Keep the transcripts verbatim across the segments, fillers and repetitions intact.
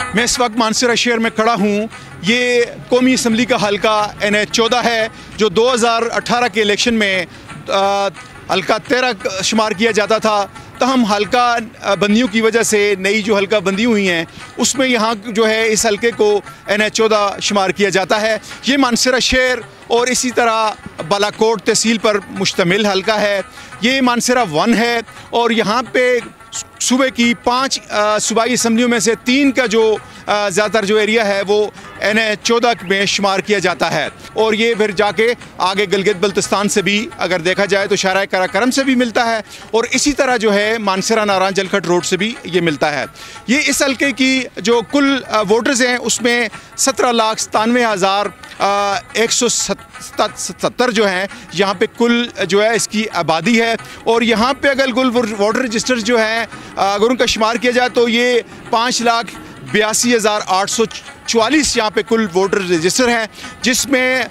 मैं इस वक्त मानसरा शहर में खड़ा हूँ। ये कौमी असम्बली का हल्का एन एच चौदह है जो दो हज़ार अठारह के इलेक्शन में आ, हल्का तेरह शुमार किया जाता था। तहम हल्का बंदियों की वजह से नई जो हल्का बंदी हुई हैं उसमें यहाँ जो है इस हल्के को एन एच चौदह शुमार किया जाता है। ये मानसरा शहर और इसी तरह बालाकोट तहसील पर मुश्तमिल हल्का है। ये मानसरा वन है और यहाँ पे सूबे की पाँच सूबाई असम्बलियों में से तीन का जो ज़्यादातर जो एरिया है वो एन एच चौदह में शुमार किया जाता है। और ये फिर जाके आगे गिलगित बल्तिस्तान से भी अगर देखा जाए तो शाहराह कराकरम से भी मिलता है और इसी तरह जो है मानसरा नारायण जलखट रोड से भी ये मिलता है। ये इस हल्के की जो कुल वोटर्स हैं उसमें सत्रह लाख सतानवे हज़ार एक सौ सत्तर जो हैं यहाँ पे कुल जो है इसकी आबादी है। और यहाँ पे अगर कुल वोटर रजिस्टर जो है अगर उनका शुमार किया जाए तो ये पाँच लाख बयासी हज़ार आठ सौ चवालीस यहाँ पे कुल वोटर रजिस्टर हैं, जिसमें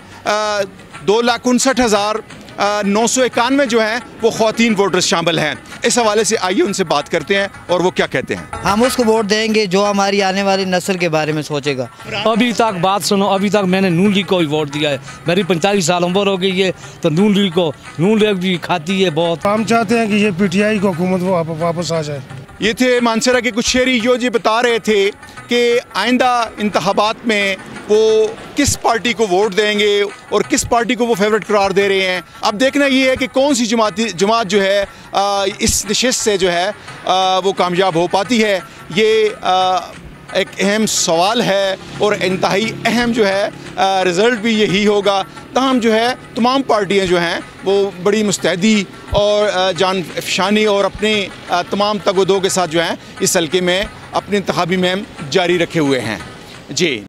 दो लाख उनसठ हज़ार नौ सौ इक्यानवे जो हैं वो ख़वातीन वोटर्स शामिल हैं। इस हवाले से आइए उनसे बात करते हैं और वो क्या कहते हैं। हम उसको वोट देंगे जो हमारी आने वाली नस्ल के बारे में सोचेगा। अभी तक बात सुनो, अभी तक मैंने नून लीग को ही वोट दिया है। मेरी पैंतालीस साल उम्र हो गई है तो नून लीग को नून लीग भी खाती है बहुत। हम चाहते हैं कि ये पी टी आई को हुकूमत वो वापस आ जाए। ये थे मानसरा के कुछ शहरी जो जी बता रहे थे कि आइंदा इंतखाबात में वो किस पार्टी को वोट देंगे और किस पार्टी को वो फेवरेट करार दे रहे हैं। अब देखना ये है कि कौन सी जमाती जमात जो है आ, इस नशिस्त से जो है आ, वो कामयाब हो पाती है। ये आ, एक अहम सवाल है और इंतहाई अहम जो है रिज़ल्ट भी यही होगा। तमाम जो है तमाम पार्टियां जो हैं वो बड़ी मुस्तैदी और जान अफशानी और अपने तमाम तगोदों के साथ जो हैं इस हल्के में अपनी इंतखाबी मुहिम जारी रखे हुए हैं। जी।